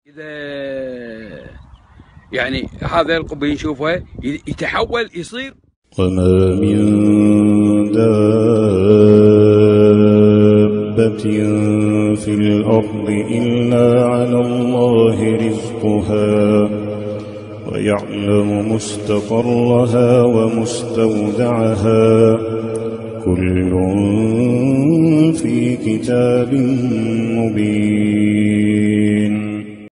إذا يعني هذا القبة نشوفها يتحول يصير. وما من دابة في الأرض إلا على الله رزقها ويعلم مستقرها ومستودعها كل في كتاب مبين.